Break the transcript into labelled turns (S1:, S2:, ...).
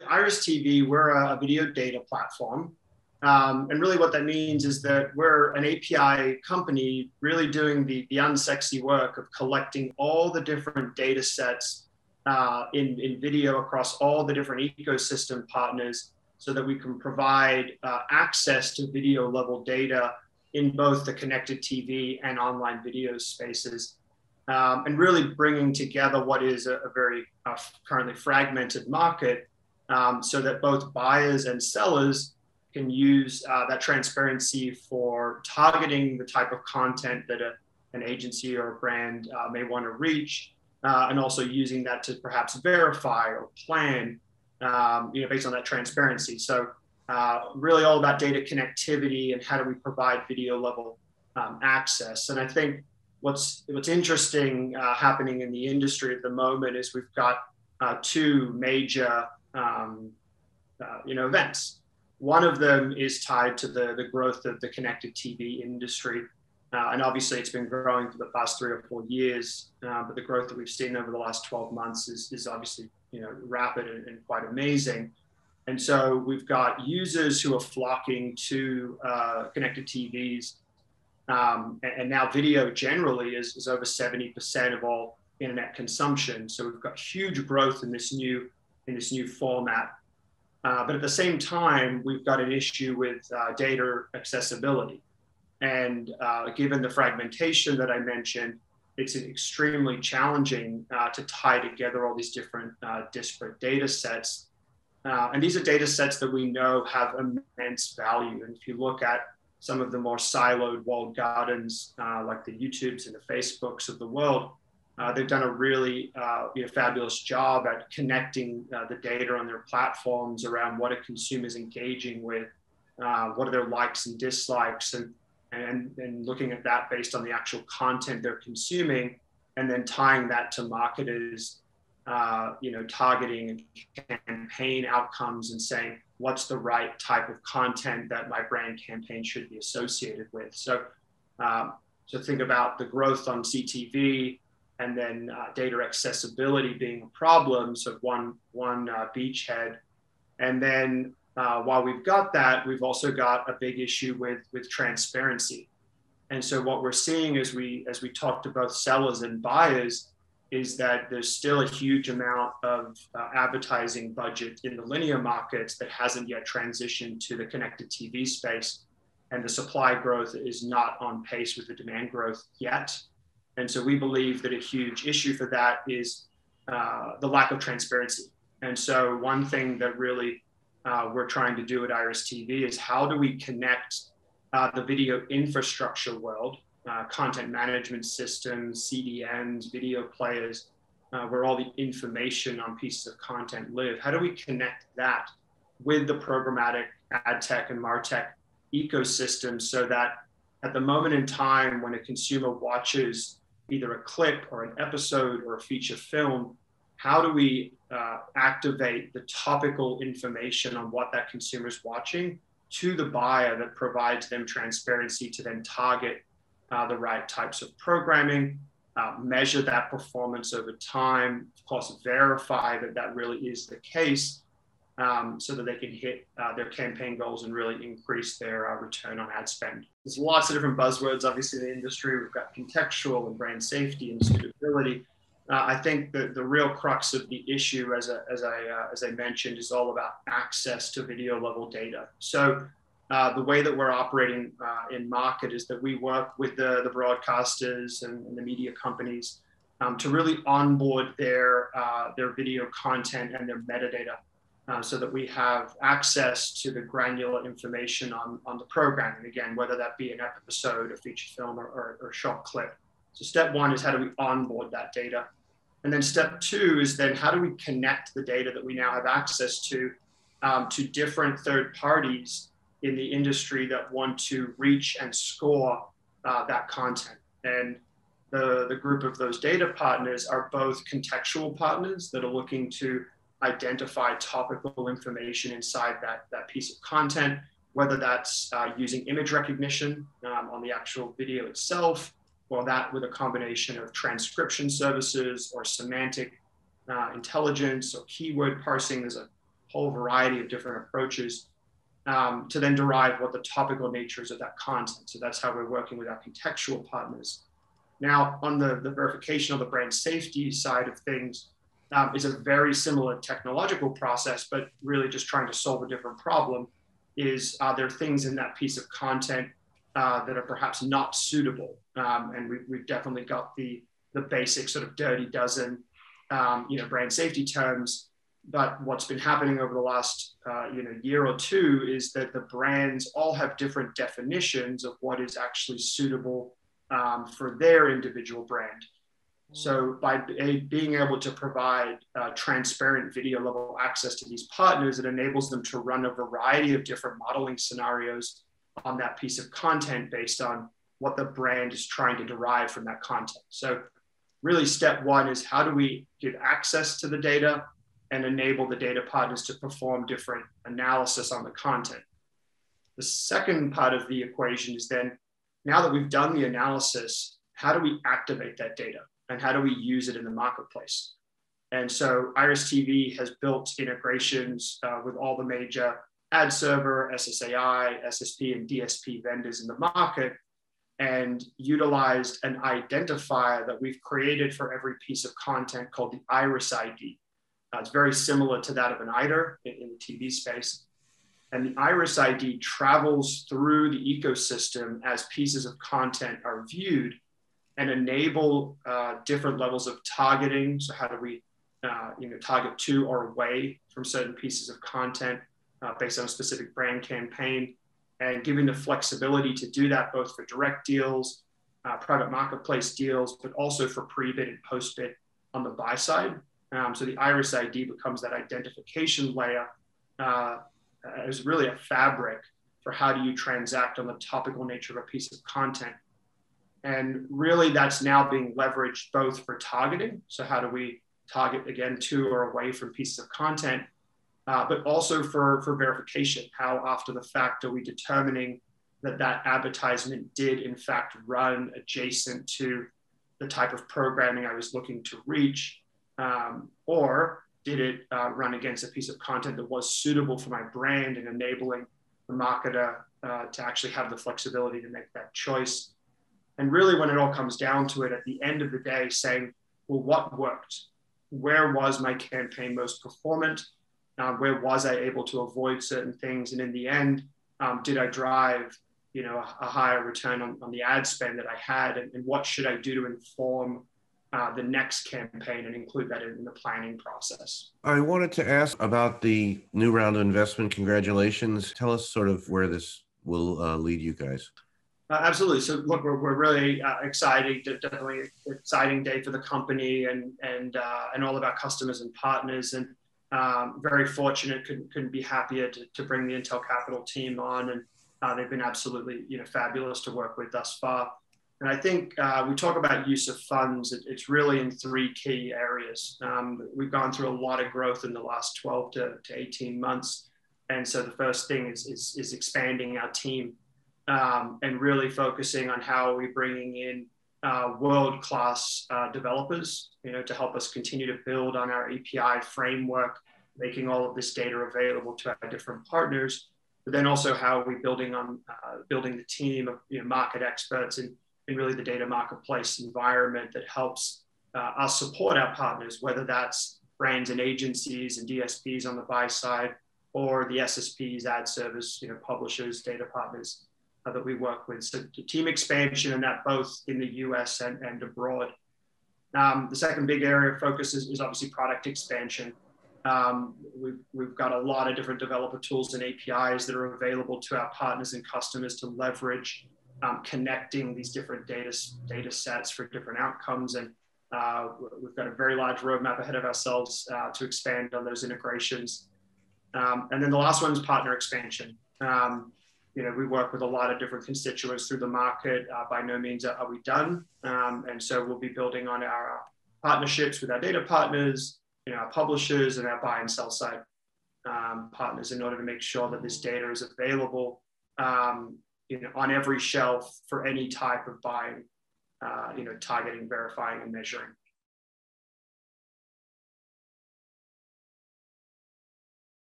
S1: Iris TV, we're a video data platform. And really what that means is that we're an API company really doing the unsexy work of collecting all the different data sets in video across all the different ecosystem partners so that we can provide access to video level data in both the connected TV and online video spaces. And really bringing together what is a very currently fragmented market so that both buyers and sellers can use that transparency for targeting the type of content that an agency or a brand may want to reach, and also using that to perhaps verify or plan, based on that transparency. So really all about data connectivity and how do we provide video level access. And I think what's interesting happening in the industry at the moment is we've got two major events. One of them is tied to the growth of the connected TV industry. And obviously it's been growing for the past 3 or 4 years, but the growth that we've seen over the last 12 months is obviously rapid and quite amazing. And so we've got users who are flocking to connected TVs, and now video generally is over 70% of all internet consumption. So we've got huge growth in this new format. But at the same time, we've got an issue with data accessibility. And given the fragmentation that I mentioned, it's extremely challenging to tie together all these different disparate data sets. And these are data sets that we know have immense value. And if you look at some of the more siloed walled gardens, like the YouTubes and the Facebooks of the world, they've done a really fabulous job at connecting the data on their platforms around what a consumer is engaging with, what are their likes and dislikes, and looking at that based on the actual content they're consuming, and then tying that to marketers, targeting campaign outcomes and saying, what's the right type of content that my brand campaign should be associated with. So think about the growth on CTV, and then data accessibility being a problem, so one beachhead. And then while we've got that, we've also got a big issue with transparency. And so what we're seeing as we talk to both sellers and buyers is that there's still a huge amount of advertising budget in the linear markets that hasn't yet transitioned to the connected TV space. And the supply growth is not on pace with the demand growth yet. And so we believe that a huge issue for that is the lack of transparency. And so one thing that really we're trying to do at Iris TV is how do we connect the video infrastructure world, content management systems, CDNs, video players, where all the information on pieces of content live. How do we connect that with the programmatic ad tech and MarTech ecosystem so that at the moment in time when a consumer watches either a clip or an episode or a feature film, how do we activate the topical information on what that consumer is watching to the buyer that provides them transparency to then target the right types of programming, measure that performance over time, of course, verify that that really is the case, so that they can hit their campaign goals and really increase their return on ad spend. There's lots of different buzzwords, obviously, in the industry. We've got contextual and brand safety and suitability. I think that the real crux of the issue, as I mentioned, is all about access to video level data. So the way that we're operating in market is that we work with the broadcasters and the media companies to really onboard their video content and their metadata, so that we have access to the granular information on the programming, again, whether that be an episode, a feature film, or a short clip. So step one is how do we onboard that data? And then step two is then how do we connect the data that we now have access to different third parties in the industry that want to reach and score that content. And the group of those data partners are both contextual partners that are looking to identify topical information inside that piece of content, whether that's using image recognition on the actual video itself, or that with a combination of transcription services or semantic intelligence or keyword parsing. There's a whole variety of different approaches to then derive what the topical nature is of that content. So that's how we're working with our contextual partners. Now, on the verification of the brand safety side of things, is a very similar technological process, but really just trying to solve a different problem. Are there things in that piece of content that are perhaps not suitable? And we've definitely got the basic sort of dirty dozen, brand safety terms. But what's been happening over the last year or two is that the brands all have different definitions of what is actually suitable for their individual brand. So by being able to provide transparent video level access to these partners, it enables them to run a variety of different modeling scenarios on that piece of content based on what the brand is trying to derive from that content. So really step one is how do we give access to the data and enable the data partners to perform different analysis on the content. The second part of the equation is then, now that we've done the analysis, how do we activate that data? And how do we use it in the marketplace? And so Iris TV has built integrations with all the major ad server, SSAI, SSP, and DSP vendors in the market, and utilized an identifier that we've created for every piece of content called the Iris ID. It's very similar to that of an IDER in the TV space. And the Iris ID travels through the ecosystem as pieces of content are viewed and enable different levels of targeting. So how do we target to or away from certain pieces of content based on a specific brand campaign, and giving the flexibility to do that both for direct deals, private marketplace deals, but also for pre-bid and post-bid on the buy side. So the Iris ID becomes that identification layer as really a fabric for how do you transact on the topical nature of a piece of content. And really that's now being leveraged both for targeting. So how do we target again to or away from pieces of content, but also for verification. How after the fact are we determining that that advertisement did in fact run adjacent to the type of programming I was looking to reach, or did it run against a piece of content that was suitable for my brand, and enabling the marketer to actually have the flexibility to make that choice. And really when it all comes down to it, at the end of the day, saying, well, what worked? Where was my campaign most performant? Where was I able to avoid certain things? And in the end, did I drive a higher return on the ad spend that I had? And what should I do to inform the next campaign and include that in the planning process?
S2: I wanted to ask about the new round of investment. Congratulations. Tell us sort of where this will lead you guys.
S1: Absolutely. So look, we're really excited. Definitely an exciting day for the company and all of our customers and partners. And very fortunate. Couldn't be happier to bring the Intel Capital team on, and they've been absolutely fabulous to work with thus far. And I think we talk about use of funds. It's really in three key areas. We've gone through a lot of growth in the last 12 to 18 months, and so the first thing is expanding our team. And really focusing on how are we bringing in world-class developers, to help us continue to build on our API framework, making all of this data available to our different partners. But then also how are we building the team of market experts in really the data marketplace environment that helps us support our partners, whether that's brands and agencies and DSPs on the buy side, or the SSPs, ad servers, publishers, data partners that we work with. So the team expansion, and that both in the US and abroad. The second big area of focus is obviously product expansion. We've got a lot of different developer tools and APIs that are available to our partners and customers to leverage connecting these different data sets for different outcomes. And we've got a very large roadmap ahead of ourselves to expand on those integrations. And then the last one is partner expansion. We work with a lot of different constituents through the market. By no means are we done. And so we'll be building on our partnerships with our data partners, our publishers, and our buy and sell side partners in order to make sure that this data is available on every shelf for any type of buying, targeting, verifying, and measuring.